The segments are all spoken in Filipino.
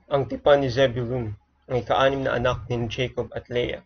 Ang tipan ni Zebulun, ang ika-6 na anak ni Jacob at Leah.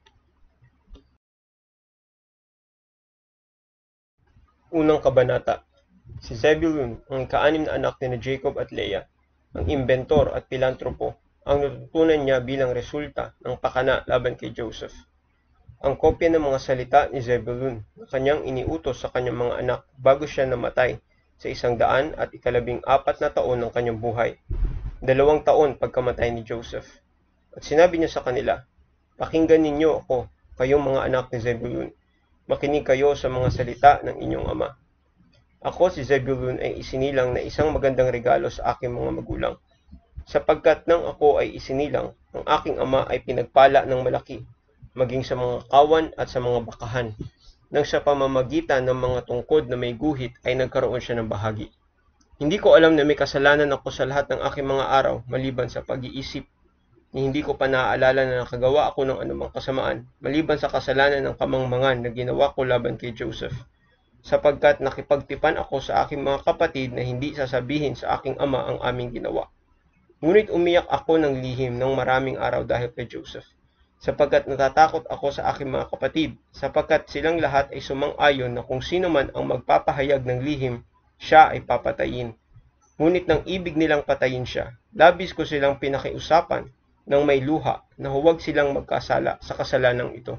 Unang kabanata. Si Zebulun, ang ika-6 na anak ni Jacob at Leah, ang imbentor at pilantropo, ang natutunan niya bilang resulta ng pakana laban kay Joseph. Ang kopya ng mga salita ni Zebulun na kanyang iniutos sa kanyang mga anak bago siya namatay sa 114 na taon ng kanyang buhay, 2 taon pagkamatay ni Joseph. At sinabi niya sa kanila, "Pakinggan ninyo ako, kayong mga anak ni Zebulun. Makinig kayo sa mga salita ng inyong ama. Ako si Zebulun ay isinilang na isang magandang regalo sa aking mga magulang. Sapagkat nang ako ay isinilang, ang aking ama ay pinagpala ng malaki, maging sa mga kawan at sa mga bakahan, nang sa pamamagitan ng mga tungkod na may guhit ay nagkaroon siya ng bahagi. Hindi ko alam na may kasalanan ako sa lahat ng aking mga araw maliban sa pag-iisip, ni hindi ko pa naaalala na nakagawa ako ng anumang kasamaan maliban sa kasalanan ng kamangmangan na ginawa ko laban kay Joseph, sapagkat nakipagtipan ako sa aking mga kapatid na hindi sasabihin sa aking ama ang aming ginawa. Ngunit umiyak ako ng lihim ng maraming araw dahil kay Joseph, sapagkat natatakot ako sa aking mga kapatid, sapagkat silang lahat ay sumang-ayon na kung sino man ang magpapahayag ng lihim, siya ay papatayin. Ngunit nang ibig nilang patayin siya, labis ko silang pinakiusapan ng may luha na huwag silang magkasala sa kasalanang ito.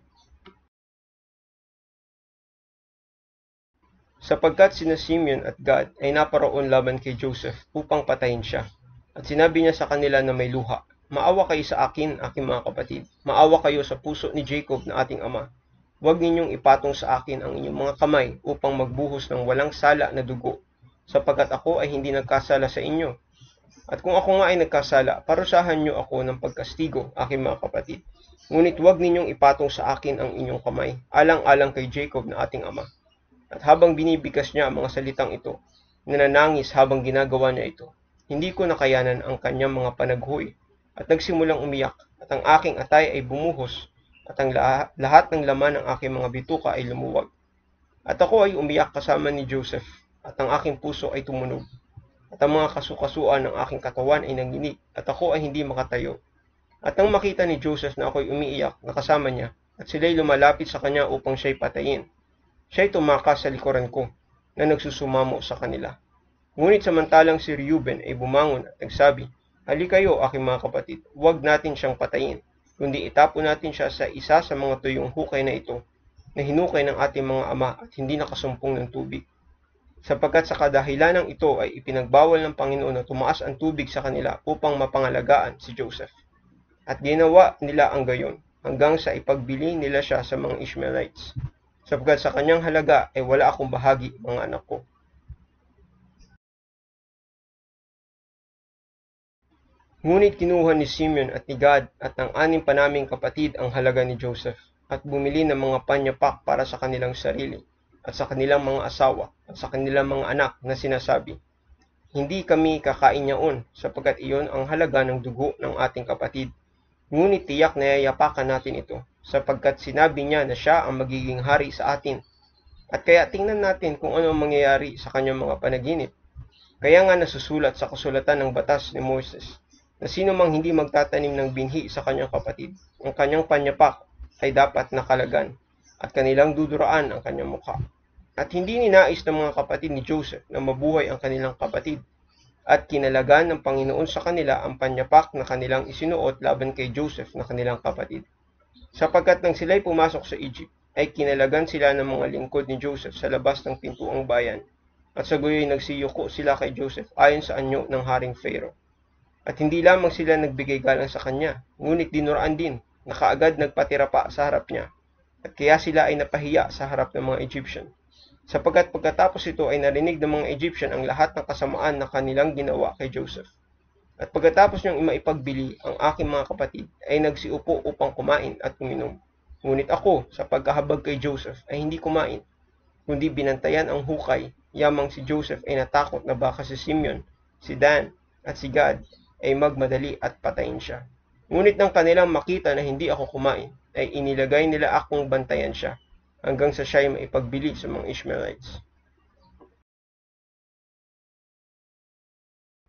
Sapagkat sina Simeon at Gad ay naparoon laban kay Joseph upang patayin siya. At sinabi niya sa kanila na may luha, "Maawa kayo sa akin, aking mga kapatid. Maawa kayo sa puso ni Jacob na ating ama. Huwag ninyong ipatong sa akin ang inyong mga kamay upang magbuhos ng walang sala na dugo, sapagkat ako ay hindi nagkasala sa inyo. At kung ako nga ay nagkasala, parusahan niyo ako ng pagkastigo, aking mga kapatid. Ngunit huwag ninyong ipatong sa akin ang inyong kamay, alang-alang kay Jacob na ating ama." At habang binibigkas niya ang mga salitang ito, nananangis habang ginagawa niya ito, hindi ko nakayanan ang kanyang mga panaghoy at nagsimulang umiyak, at ang aking atay ay bumuhos at ang lahat ng laman ng aking mga bituka ay lumuwag. At ako ay umiyak kasama ni Joseph, at ang aking puso ay tumunog. At ang mga kasukasuan ng aking katawan ay nanginig, at ako ay hindi makatayo. At nang makita ni Joseph na ako'y umiiyak na kasama niya, at sila'y lumalapit sa kanya upang siya'y patayin, siya'y tumakas sa likuran ko, na nagsusumamo sa kanila. Ngunit samantalang si Reuben ay bumangon at nagsabi, "Halika kayo, aking mga kapatid, huwag natin siyang patayin, kundi itapon natin siya sa isa sa mga tuyong hukay na ito, na hinukay ng ating mga ama at hindi nakasumpong ng tubig. Sapagkat sa kadahilanang ito ay ipinagbawal ng Panginoon na tumaas ang tubig sa kanila upang mapangalagaan si Joseph. At ginawa nila ang gayon, hanggang sa ipagbili nila siya sa mga Ishmaelites. Sapagkat sa kanyang halaga ay wala akong bahagi, mga anak ko." Ngunit kinuha ni Simeon at ni Gad at ng 6 pa naming kapatid ang halaga ni Joseph, at bumili ng mga panyapak para sa kanilang sarili, at sa kanilang mga asawa, at sa kanilang mga anak na sinasabi, "Hindi kami kakain yaon, sapagkat iyon ang halaga ng dugo ng ating kapatid. Ngunit tiyak na yayapakan natin ito, sapagkat sinabi niya na siya ang magiging hari sa atin. At kaya tingnan natin kung ano ang mangyayari sa kanyang mga panaginip." Kaya nga nasusulat sa kasulatan ng batas ni Moses, na sino mang hindi magtatanim ng binhi sa kanyang kapatid, ang kanyang panyapak ay dapat nakalagan, at kanilang duduraan ang kanyang mukha. At hindi ninais ng mga kapatid ni Joseph na mabuhay ang kanilang kapatid, at kinalagan ng Panginoon sa kanila ang panyapak na kanilang isinuot laban kay Joseph na kanilang kapatid. Sapagkat nang sila'y pumasok sa Egypt, ay kinalagan sila ng mga lingkod ni Joseph sa labas ng pintuang bayan, at sa gayoy nagsiyuko sila kay Joseph ayon sa anyo ng Haring Pharaoh. At hindi lamang sila nagbigay galang sa kanya, ngunit dinuraan din, na kaagad nagpatira pa sa harap niya, at kaya sila ay napahiya sa harap ng mga Egyptian. Sapagkat pagkatapos ito ay narinig ng mga Egyptian ang lahat ng kasamaan na kanilang ginawa kay Joseph. At pagkatapos niyang maipagbili ang aking mga kapatid, ay nagsiupo upang kumain at uminom. Ngunit ako, sa pagkahabag kay Joseph, ay hindi kumain, kundi binantayan ang hukay, yamang si Joseph ay natakot na baka si Simeon, si Dan, at si Gad ay magmadali at patayin siya. Ngunit nang kanilang makita na hindi ako kumain, ay inilagay nila akong bantayan siya, hanggang sa siya ay maipagbili sa mga Ishmaelites.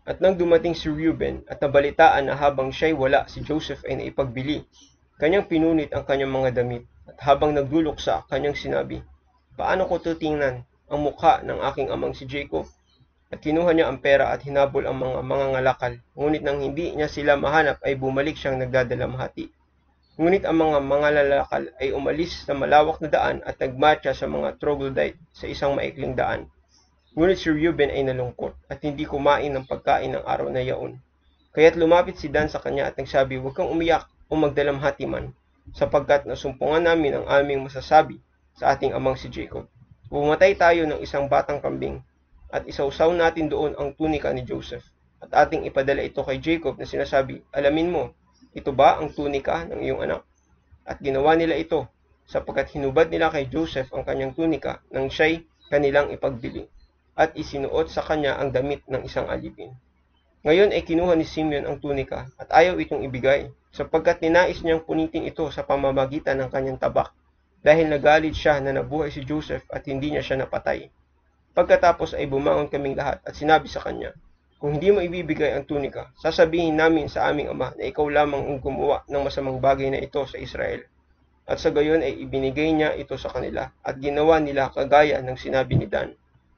At nang dumating si Reuben at nabalitaan na habang siya'y wala, si Joseph ay naipagbili, kanyang pinunit ang kanyang mga damit, at habang nagluluksa, kanyang sinabi, "Paano ko tutingnan ang mukha ng aking amang si Jacob?" At kinuha niya ang pera at hinabol ang mga mangangalakal, ngunit nang hindi niya sila mahanap ay bumalik siyang nagdadalamhati. Ngunit ang mga mangangalakal ay umalis sa malawak na daan at nagmarcha sa mga troglodyte sa isang maikling daan. Ngunit si Reuben ay nalungkot at hindi kumain ng pagkain ng araw na yaon. Kaya't lumapit si Dan sa kanya at nagsabi, "Huwag kang umiyak o magdalamhati man, sapagkat nasumpungan namin ang aming masasabi sa ating amang si Jacob. Pumatay tayo ng isang batang kambing at isawsaw natin doon ang tunika ni Joseph at ating ipadala ito kay Jacob na sinasabi, 'Alamin mo, ito ba ang tunika ng iyong anak?' At ginawa nila ito, sapagkat hinubad nila kay Joseph ang kanyang tunika nang siya'y kanilang ipagbili, at isinuot sa kanya ang damit ng isang alipin. Ngayon ay kinuha ni Simeon ang tunika at ayaw itong ibigay, sapagkat ninais niyang punitin ito sa pamamagitan ng kanyang tabak, dahil nagalit siya na nabuhay si Joseph at hindi niya siya napatay. Pagkatapos ay bumangon kaming lahat at sinabi sa kanya, 'Kung hindi mo ibibigay ang tunika, sasabihin namin sa aming ama na ikaw lamang ang gumawa ng masamang bagay na ito sa Israel.' At sa gayon ay ibinigay niya ito sa kanila at ginawa nila kagaya ng sinabi ni Dan."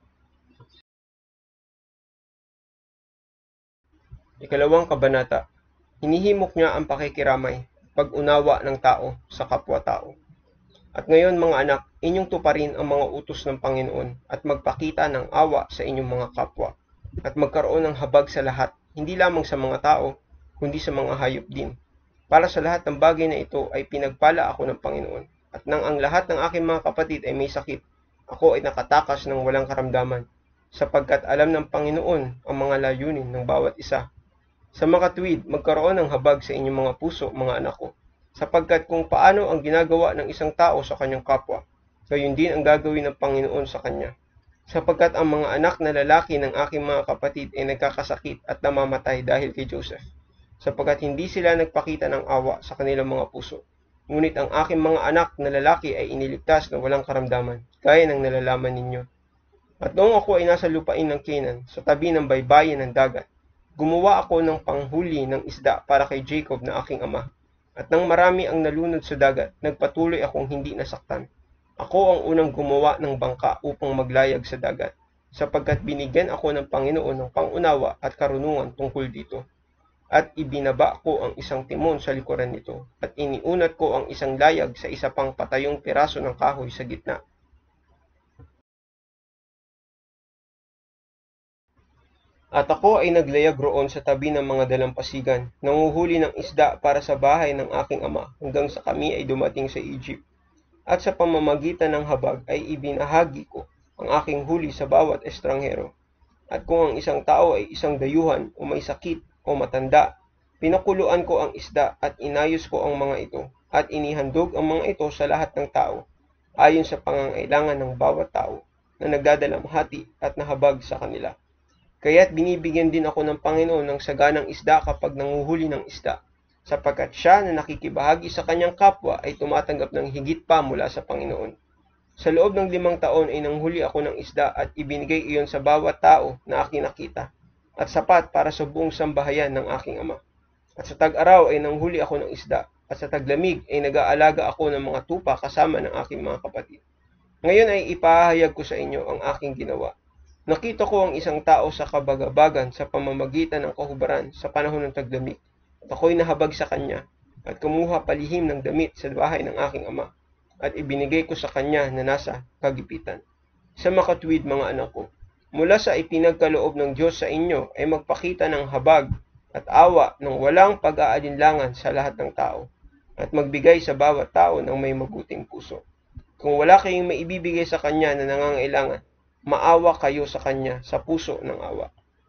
Ikalawang kabanata. Hinihimok niya ang pakikiramay, pag-unawa ng tao sa kapwa-tao. At ngayon mga anak, inyong tuparin ang mga utos ng Panginoon at magpakita ng awa sa inyong mga kapwa. At magkaroon ng habag sa lahat, hindi lamang sa mga tao, kundi sa mga hayop din. Para sa lahat ng bagay na ito ay pinagpala ako ng Panginoon. At nang ang lahat ng aking mga kapatid ay may sakit, ako ay nakatakas ng walang karamdaman, sapagkat alam ng Panginoon ang mga layunin ng bawat isa. Sa makatuwid, magkaroon ng habag sa inyong mga puso, mga anak ko, sapagkat kung paano ang ginagawa ng isang tao sa kanyang kapwa, gayon din ang gagawin ng Panginoon sa kanya. Sapagkat ang mga anak na lalaki ng aking mga kapatid ay nagkakasakit at namamatay dahil kay Joseph, sapagkat hindi sila nagpakita ng awa sa kanilang mga puso. Ngunit ang aking mga anak na lalaki ay iniligtas na walang karamdaman, gaya ng nalalaman ninyo. At noong ako ay nasa lupain ng Canaan, sa tabi ng baybayin ng dagat, gumawa ako ng panghuli ng isda para kay Jacob na aking ama. At nang marami ang nalunod sa dagat, nagpatuloy akong hindi nasaktan. Ako ang unang gumawa ng bangka upang maglayag sa dagat, sapagkat binigyan ako ng Panginoon ng pangunawa at karunungan tungkol dito. At ibinaba ko ang isang timon sa likuran nito, at iniunat ko ang isang layag sa isa pang patayong piraso ng kahoy sa gitna. At ako ay naglayag roon sa tabi ng mga dalampasigan, nanguhuli ng isda para sa bahay ng aking ama, hanggang sa kami ay dumating sa Egypt. At sa pamamagitan ng habag ay ibinahagi ko ang aking huli sa bawat estranghero. At kung ang isang tao ay isang dayuhan o may sakit o matanda, pinakuluan ko ang isda at inayos ko ang mga ito, at inihandog ang mga ito sa lahat ng tao, ayon sa pangangailangan ng bawat tao na nagdadalamhati at nahabag sa kanila. Kaya't binibigyan din ako ng Panginoon ng saganang isda kapag nanguhuli ng isda, sapagkat siya na nakikibahagi sa kanyang kapwa ay tumatanggap ng higit pa mula sa Panginoon. Sa loob ng 5 taon ay nanghuli ako ng isda at ibinigay iyon sa bawat tao na aking nakita, at sapat para sa buong sambahayan ng aking ama. At sa tag-araw ay nanghuli ako ng isda, at sa taglamig ay nag-aalaga ako ng mga tupa kasama ng aking mga kapatid. Ngayon ay ipahayag ko sa inyo ang aking ginawa. Nakita ko ang isang tao sa kabagabagan sa pamamagitan ng kahubaran sa panahon ng taglamig, at ako'y nahabag sa kanya, at kumuha palihim ng damit sa bahay ng aking ama, at ibinigay ko sa kanya na nasa kagipitan. Sa makatuwid mga anak ko, mula sa ipinagkaloob ng Diyos sa inyo ay magpakita ng habag at awa ng walang pag-aalinlangan sa lahat ng tao, at magbigay sa bawat tao ng may mabuting puso. Kung wala kayong maibibigay sa kanya na nangangailangan, maawa kayo sa kanya sa puso ng awa.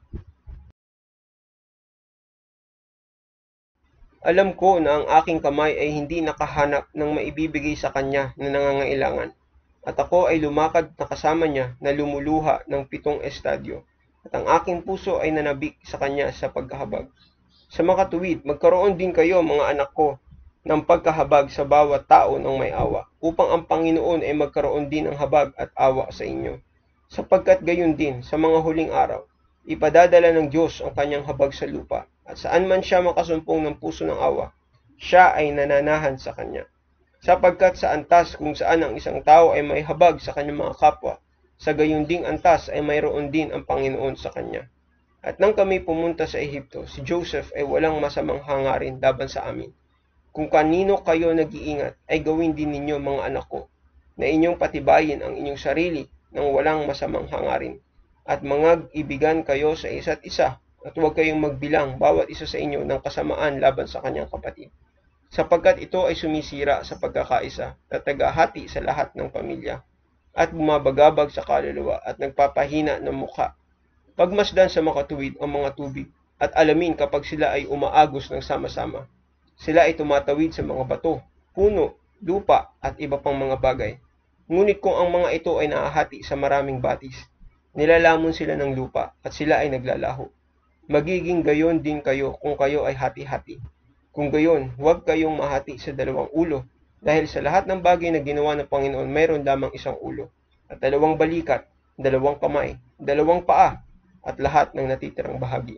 Alam ko na ang aking kamay ay hindi nakahanap ng maibibigay sa kanya na nangangailangan, at ako ay lumakad na kasama niya na lumuluha ng 7 estadyo, at ang aking puso ay nanabik sa kanya sa pagkahabag. Sa makatuwid, magkaroon din kayo mga anak ko ng pagkahabag sa bawat tao ng may awa, upang ang Panginoon ay magkaroon din ng habag at awa sa inyo. Sapagkat gayon din, sa mga huling araw, Ipadadala ng Diyos ang kanyang habag sa lupa, at saan man siya makasumpong ng puso ng awa, siya ay nananahan sa kanya. Sapagkat sa antas kung saan ang isang tao ay may habag sa kanyang mga kapwa, sa gayon ding antas ay mayroon din ang Panginoon sa kanya. At nang kami pumunta sa Ehipto, si Joseph ay walang masamang hangarin laban sa amin. Kung kanino kayo nag-iingat, ay gawin din ninyo mga anak ko, na inyong patibayin ang inyong sarili ng walang masamang hangarin. At ibigan kayo sa isa't isa, at huwag kayong magbilang bawat isa sa inyo ng kasamaan laban sa kanyang kapatid. Sapagkat ito ay sumisira sa pagkakaisa at tagahati sa lahat ng pamilya, at bumabagabag sa kaluluwa at nagpapahina ng mukha. Pagmasdan sa makatuwid ang mga tubig, at alamin kapag sila ay umaagos ng sama-sama. Sila ay tumatawid sa mga bato, puno, lupa, at iba pang mga bagay. Ngunit kung ang mga ito ay nahahati sa maraming batis, nilalamon sila ng lupa at sila ay naglalaho. Magiging gayon din kayo kung kayo ay hati-hati. Kung gayon, huwag kayong mahati sa dalawang ulo, dahil sa lahat ng bagay na ginawa ng Panginoon mayroon lamang isang ulo, at dalawang balikat, dalawang kamay, dalawang paa, at lahat ng natitirang bahagi.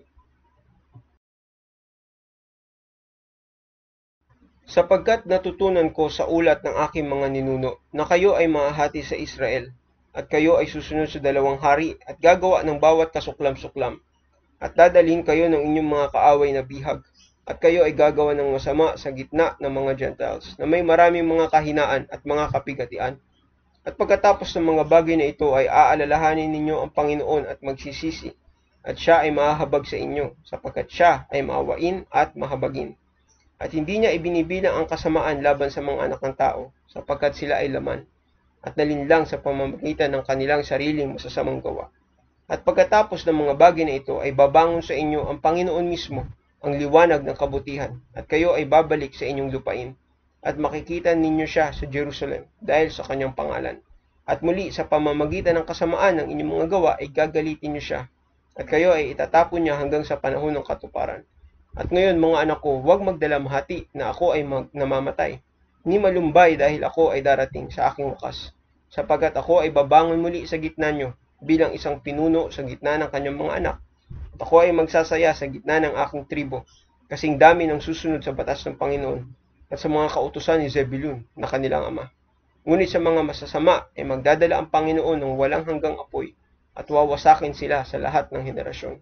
Sapagkat natutunan ko sa ulat ng aking mga ninuno na kayo ay mahahati sa Israel, at kayo ay susunod sa dalawang hari at gagawa ng bawat kasuklam-suklam, at dadalhin kayo ng inyong mga kaaway na bihag, at kayo ay gagawa ng masama sa gitna ng mga Gentiles na may maraming mga kahinaan at mga kapigatian. At pagkatapos ng mga bagay na ito ay aalalahanin ninyo ang Panginoon at magsisisi, at siya ay mahahabag sa inyo, sapagkat siya ay maawain at mahabagin. At hindi niya ibinibilang ang kasamaan laban sa mga anak ng tao, sapagkat sila ay laman, at nalinlang sa pamamagitan ng kanilang sariling masasamang gawa. At pagkatapos ng mga bagay na ito ay babangon sa inyo ang Panginoon mismo, ang liwanag ng kabutihan, at kayo ay babalik sa inyong lupain, at makikita ninyo siya sa Jerusalem dahil sa kanyang pangalan. At muli sa pamamagitan ng kasamaan ng inyong mga gawa ay gagalitin niyo siya, at kayo ay itatapon niya hanggang sa panahon ng katuparan. At ngayon mga anak ko, huwag magdalamhati na ako ay namamatay, ni malumbay dahil ako ay darating sa aking wakas, sapagkat ako ay babangon muli sa gitna niyo bilang isang pinuno sa gitna ng kanyang mga anak. At ako ay magsasaya sa gitna ng aking tribo, kasing dami ng susunod sa batas ng Panginoon at sa mga kautusan ni Zebulun na kanilang ama. Ngunit sa mga masasama ay magdadala ang Panginoon ng walang hanggang apoy at wawasakin sila sa lahat ng henerasyon.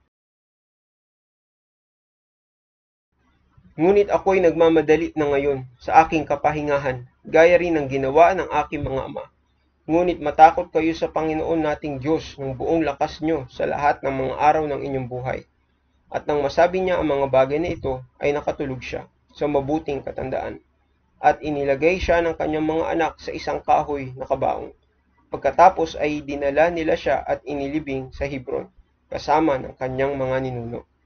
Ngunit ako'y nagmamadali na ngayon sa aking kapahingahan, gaya rin ng ginawa ng aking mga ama. Ngunit matakot kayo sa Panginoon nating Diyos ng buong lakas nyo sa lahat ng mga araw ng inyong buhay. At nang masabi niya ang mga bagay na ito, ay nakatulog siya sa mabuting katandaan. At inilagay siya ng kanyang mga anak sa isang kahoy na kabaong. Pagkatapos ay dinala nila siya at inilibing sa Hebron, kasama ng kanyang mga ninuno.